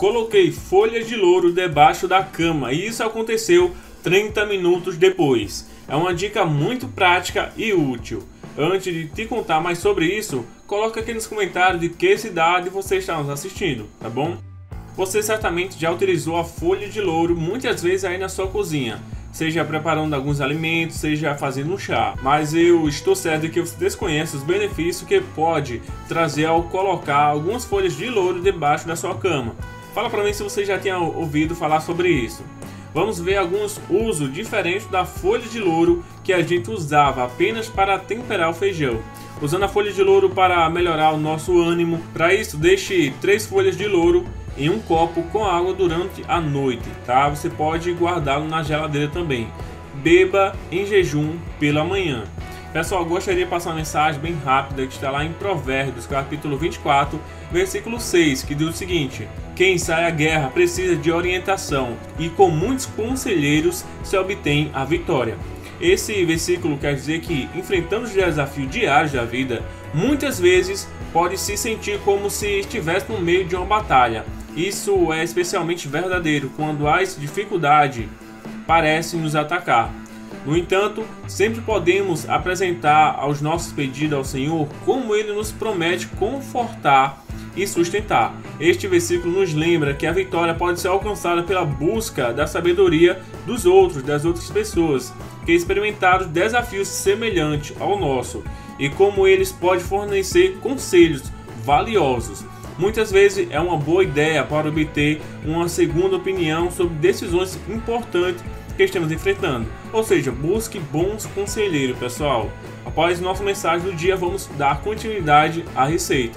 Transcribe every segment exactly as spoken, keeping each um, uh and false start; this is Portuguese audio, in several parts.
Coloquei folhas de louro debaixo da cama e isso aconteceu trinta minutos depois. É uma dica muito prática e útil. Antes de te contar mais sobre isso, coloca aqui nos comentários de que cidade você está nos assistindo, tá bom? Você certamente já utilizou a folha de louro muitas vezes aí na sua cozinha, seja preparando alguns alimentos, seja fazendo um chá. Mas eu estou certo de que você desconhece os benefícios que pode trazer ao colocar algumas folhas de louro debaixo da sua cama. Fala para mim se você já tinha ouvido falar sobre isso. Vamos ver alguns usos diferentes da folha de louro que a gente usava apenas para temperar o feijão. Usando a folha de louro para melhorar o nosso ânimo. Para isso, deixe três folhas de louro em um copo com água durante a noite, tá? Você pode guardá-lo na geladeira também. Beba em jejum pela manhã. Pessoal, gostaria de passar uma mensagem bem rápida que está lá em Provérbios, capítulo vinte e quatro, versículo seis, que diz o seguinte: quem sai à guerra precisa de orientação, e com muitos conselheiros se obtém a vitória. Esse versículo quer dizer que, enfrentando os desafios diários da vida, muitas vezes pode se sentir como se estivesse no meio de uma batalha. Isso é especialmente verdadeiro quando as dificuldades parecem nos atacar. No entanto, sempre podemos apresentar aos nossos pedidos ao Senhor como Ele nos promete confortar e sustentar. Este versículo nos lembra que a vitória pode ser alcançada pela busca da sabedoria dos outros, das outras pessoas que experimentaram desafios semelhantes ao nosso e como eles podem fornecer conselhos valiosos. Muitas vezes é uma boa ideia para obter uma segunda opinião sobre decisões importantes que estamos enfrentando. Ou seja, busque bons conselheiros, pessoal. Após nossa mensagem do dia, vamos dar continuidade à receita.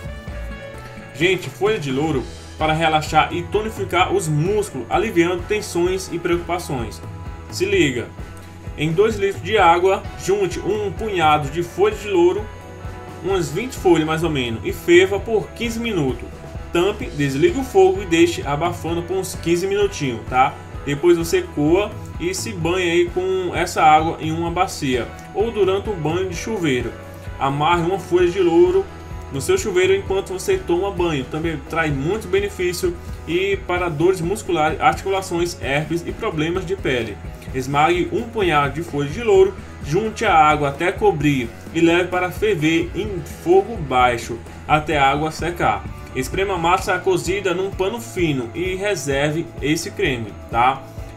Gente, folha de louro para relaxar e tonificar os músculos, aliviando tensões e preocupações. Se liga. Em dois litros de água, junte um punhado de folha de louro, umas vinte folhas mais ou menos, e ferva por quinze minutos. Tampe, desligue o fogo e deixe abafando por uns quinze minutinhos, tá? Depois você coa e se banhe aí com essa água em uma bacia ou durante um banho de chuveiro. Amarre uma folha de louro no seu chuveiro enquanto você toma banho. Também traz muito benefício e para dores musculares, articulações, herpes e problemas de pele. Esmague um punhado de folha de louro, junte a água até cobrir e leve para ferver em fogo baixo até a água secar. Esprema a massa cozida num pano fino e reserve esse creme, tá?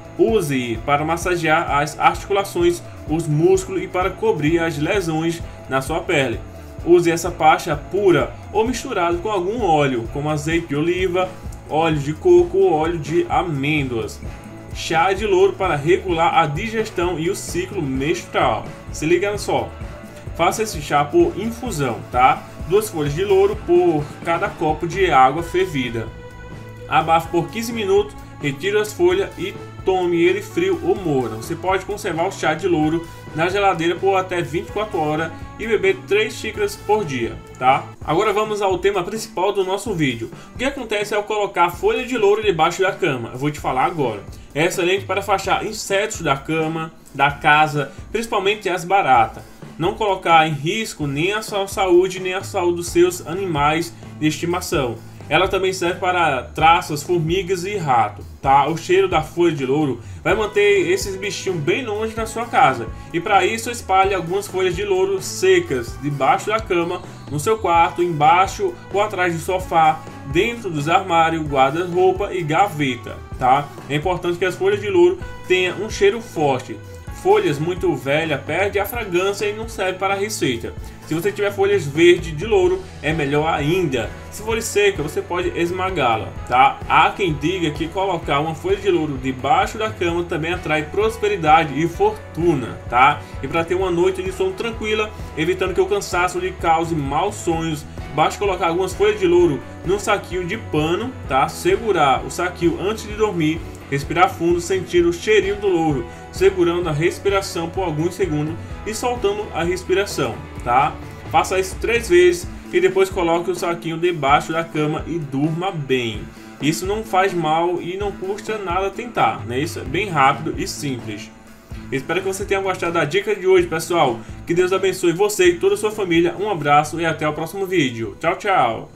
Use para massagear as articulações, os músculos e para cobrir as lesões na sua pele. Use essa pasta pura ou misturada com algum óleo, como azeite de oliva, óleo de coco ou óleo de amêndoas. Chá de louro para regular a digestão e o ciclo menstrual. Se liga só. Faça esse chá por infusão, tá? Duas folhas de louro por cada copo de água fervida. Abafe por quinze minutos, retire as folhas e tome ele frio ou morno. Você pode conservar o chá de louro na geladeira por até vinte e quatro horas e beber três xícaras por dia, tá? Agora vamos ao tema principal do nosso vídeo. O que acontece ao colocar folha de louro debaixo da cama? Eu vou te falar agora. É excelente para afastar insetos da cama, da casa, principalmente as baratas. Não colocar em risco nem a sua saúde nem a saúde dos seus animais de estimação. Ela também serve para traças, formigas e rato, tá? O cheiro da folha de louro vai manter esses bichinhos bem longe da sua casa. E para isso espalhe algumas folhas de louro secas debaixo da cama, no seu quarto, embaixo ou atrás do sofá, dentro dos armários, guarda-roupa e gaveta, tá? É importante que as folhas de louro tenham um cheiro forte. Folhas muito velhas perdem a fragrância e não serve para a receita. Se você tiver folhas verdes de louro, é melhor ainda. Se for seca, você pode esmagá-la, tá? Há quem diga que colocar uma folha de louro debaixo da cama também atrai prosperidade e fortuna, tá? E para ter uma noite de sono tranquila, evitando que o cansaço lhe cause maus sonhos, basta colocar algumas folhas de louro num saquinho de pano, tá? Segurar o saquinho antes de dormir, respirar fundo, sentir o cheirinho do louro, segurando a respiração por alguns segundos e soltando a respiração, tá? Faça isso três vezes e depois coloque o saquinho debaixo da cama e durma bem. Isso não faz mal e não custa nada tentar, né? Isso é bem rápido e simples. Espero que você tenha gostado da dica de hoje, pessoal. Que Deus abençoe você e toda a sua família. Um abraço e até o próximo vídeo. Tchau, tchau!